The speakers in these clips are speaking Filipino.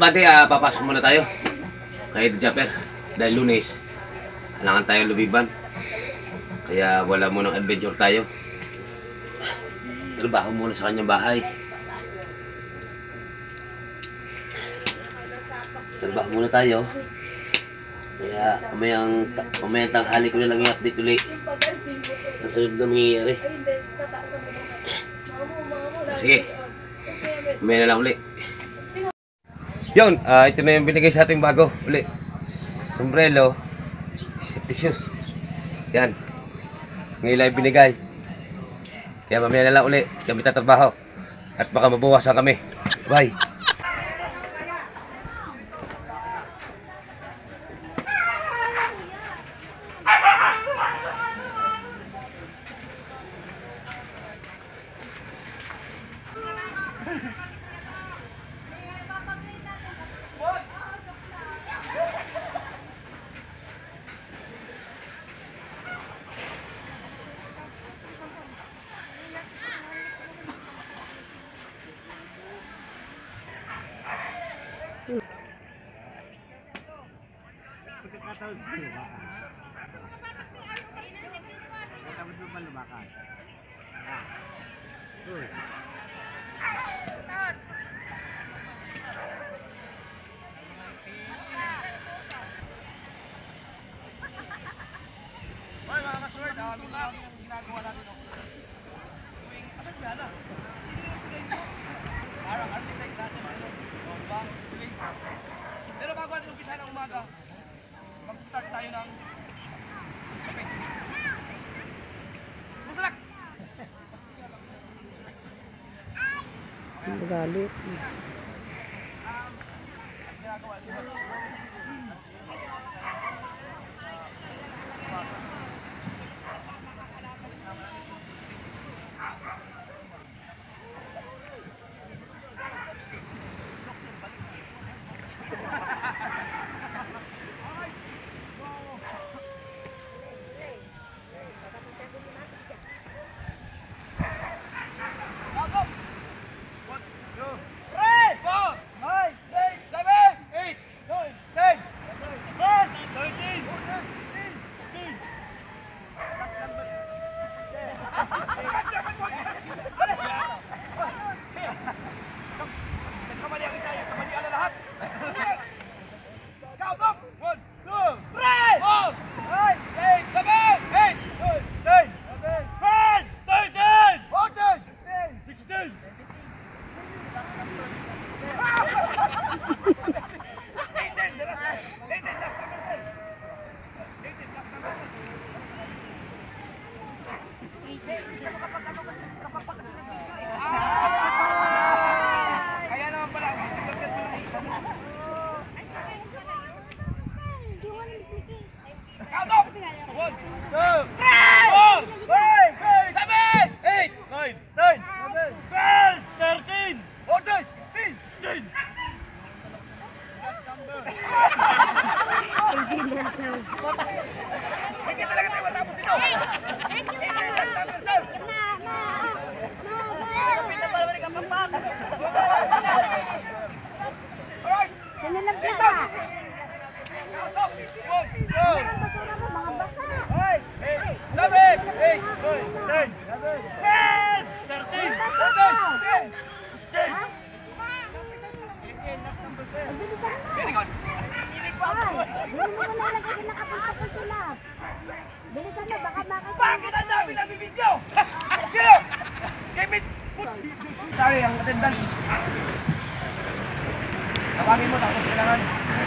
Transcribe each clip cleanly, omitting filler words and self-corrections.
importante, papasok muna tayo. Kay Japper. Dahil Lunes, kailangan tayo lubiban. Kaya wala munang adventure tayo. Trabaho muna sa kanyang bahay. Trabaho muna tayo. Kaya mamayang tanghali ko na lang i-update ulit ang sunod na mangyayari. Sige, mamaya na lang ulit. Yun, ito na yung binigay sa ating bago ulit. Sombrero, safety shoes. Yan, ngayon lang yung binigay. Kaya mamaya na lang ulit kami tatrabaho. At baka mabawasan kami. Bye. Ginagawa natin ako. Tuwing asan siya na? Parang architect natin. Diba? Pero bago natin umpisa ng umaga, mag-start tayo ng kape. Masalak! Magalit. Ginagawa natin. Bakit ang dami na bibidyo? Sino? Kevin! Sorry, ang attendance. Tawagin mo tapos kailangan.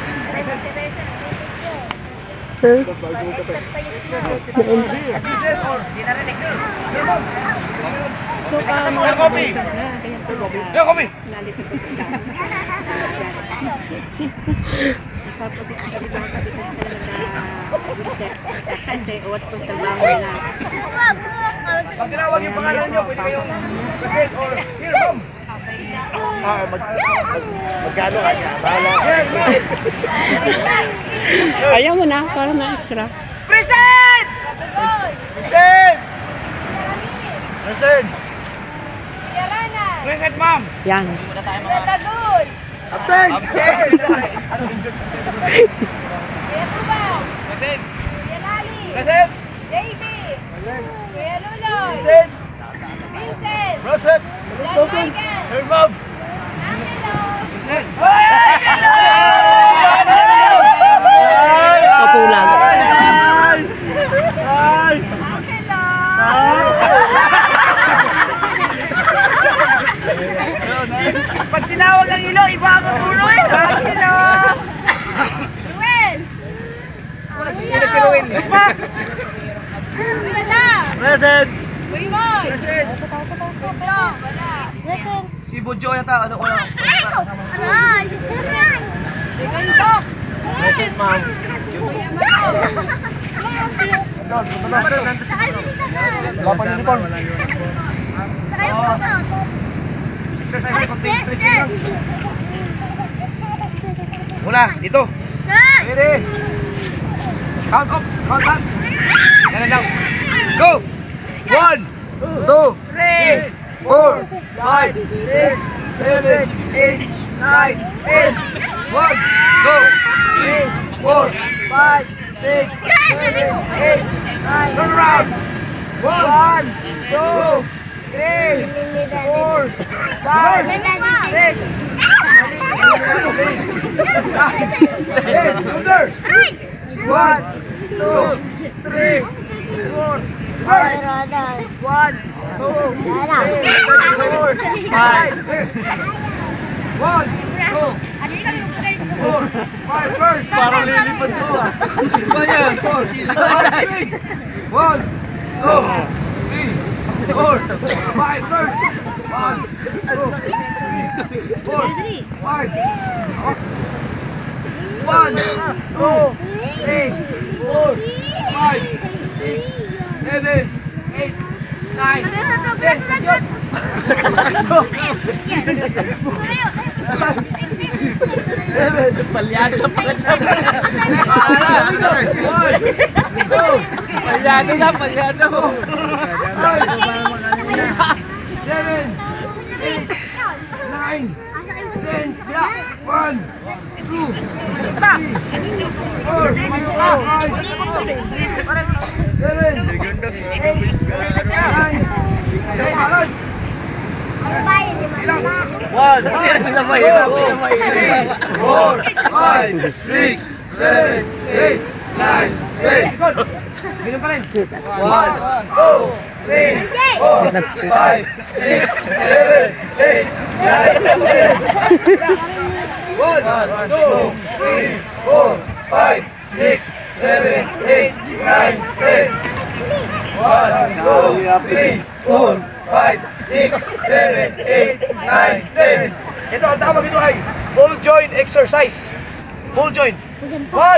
Pag tinawag yung pangalan nyo, pwede kayong present or here, ma'am. Magkano ka siya? Bahala. Ayaw mo na, para na extra. Present! Present! Present! Present, ma'am! Yan. Absent! Absent! Kuya Tubal. Present! Kuya Lali. Present! JB. Kuya Luloy. Absent! Vincent. Present! John Michael. Third ma'am! Angelo. Kapulang. Pag tinawag ang ilo, iba ang ulo eh! Angelo! Ruel. Sino si Ruel? Kuya Dan. Present! Kuya Moy. Present! Budyo. Wala. Si Budyo yata, ano ko na? Aray. Kuya Tok. Present ma'am! Kuya Mato. Wala pa uniform. Exercise tayo, pag-stretching lang. Muna, dito. Ready? Count up, count up. Yan na lang. Go! 1, 2, 3, 4, 5, 6, 7, 8, 9, 10. 1, 2, 3, 4, 5, 6, 7, 8, 9. Turn around. 1, 2, 3, 4, 5, 6. Yes, shoulder. 1, 2, 3, 4, 5. 1, 2, 3, 4, 5. 1, 2, 4, 5 first. Parang lilipad ko ah. Iba yan. 1, 2, 3, 4, 5 first. 1, 2, 3, 4, 5. 1, 2, 3, 4, 5, 6, 7, 8, 9, 10. Palyado na pala siya. Palyado na, palyado. 7, 8, 9, 10. 1, 2, 3, 4, 5, 6, 7, 8, 9. One! 4, 5, 6, 7, 8, 9, 10. Ganun pa rin. 1, 2, 3, 4, 5, 6, 7, 8, 9, 10. 1, 2, 3, 4, 5, 6, 7, 8, 9, 10. 1, 2, 3, 4, 5, 6, 7, 8, 9, 10. Ito, ang tawag ito ay full joint exercise. Full joint. 1, 2, 9, 10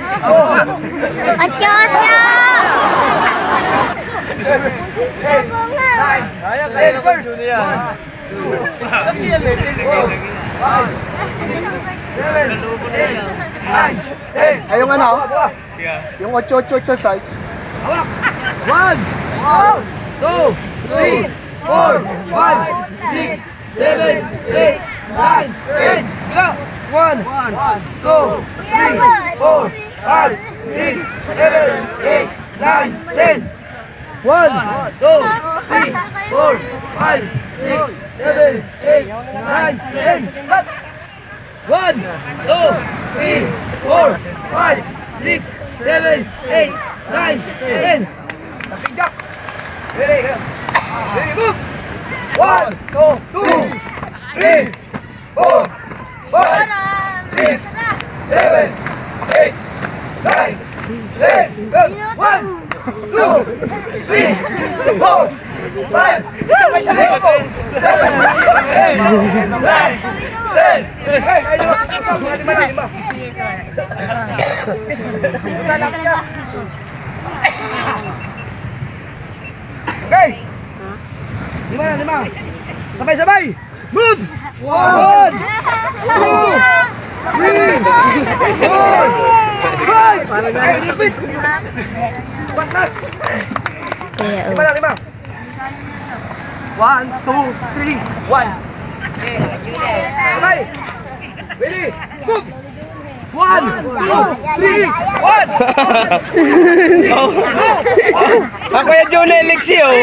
first. 1, 2, 3, 4, 5, 6, 7, 8, 9, 10. Ay, yung ano? Yung 8-8 exercise. 1, 2, 3, 4, 5, 6, 7, 8, 9, 10. 1, 2, 3, 4, 5, 6, 7, 8, 9, 10. 1, 2, 3, 4, 5, 6, 7, 8, 9, 10. 1, 2, 3, 4, 5, 6, 7, 8, 9, 10. Napigyak. Ready, go. Ready, move. 1, 2, 3, 4, 5, 6, 7, 8, 9, 10. 1, 2, 3, 4, 5. Sabay-sabay po. 7, 8, 9, 10. Hey, ay, lima. Lalaki ka. Okay. 5. Sabay-sabay. Move. 1, 2, 3, 4, 5. Ay, repeat. Batas. 5. 1, 2, 3, 1. Sabay. Ready? Move! 1, 2, 3, 1! Ako yung John Alexi, oh.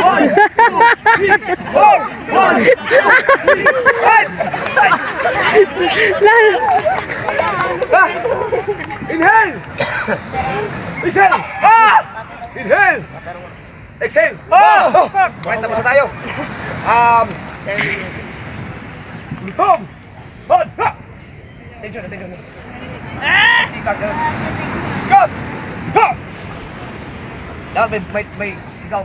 1, 2, 3, 4! Inhale! Exhale! Inhale! Exhale! Okay, tapos na tayo. Attention. Gas! Dapat may ikaw.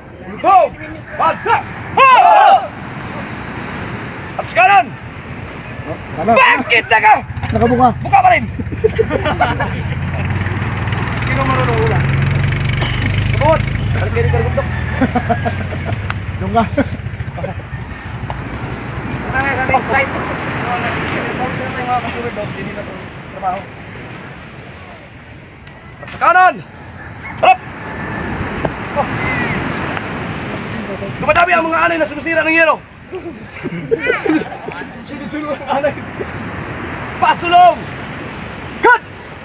Tapos kanan! Bakit na ka? Nakabuka. Buka pa rin! Sino marunong ulan? Kabot! Balik kayo ni Kargundok. Doon ka. Kami excited. Kung sila may mga kasunod doon, hindi na ito trabaho. At sa kanan! Harap! Dumadami ang mga anay na sumisira ng yelo. Sinusunod ang anay. Pasulong! Cut!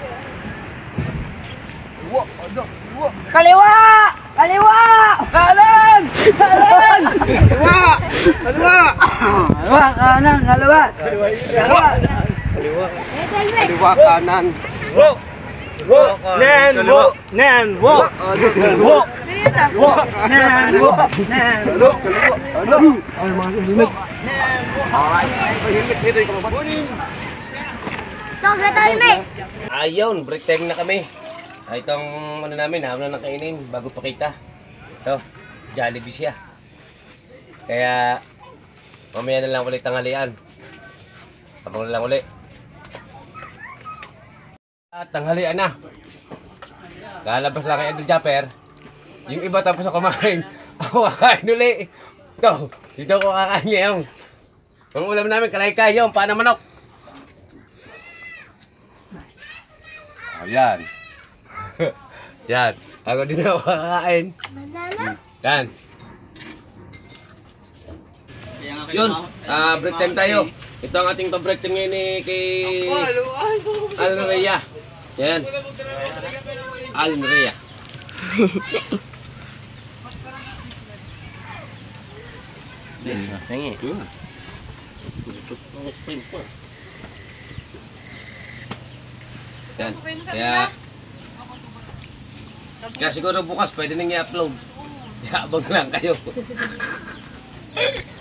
Kaliwa! Kaliwa! Kanan! Kanan! Kaliwa, kanan. Nen, wo. Ayun, break time na kami. Itong ano namin, habang na kainin bago pakita. Ito, Jollibee siya. Kaya mamaya na lang ulit tanghalian. Abang na lang ulit. At tanghalian na. Lalabas lang kay Ando Japper. Yung iba tapos ako kumain. Ako kakain uli. Ito, dito ako kakain ngayon. Ang ulam namin, kalay-kay yung paana manok. Ayan. Yan. Ako din ako kakain. Yan. Yun. Break time tayo. Ito ang ating pa-break time ngayon ni kay Alneria. Yan. Alneria. Nengi. Yan. Kaya siguro bukas pwede nang i-upload. Abang lang kayo.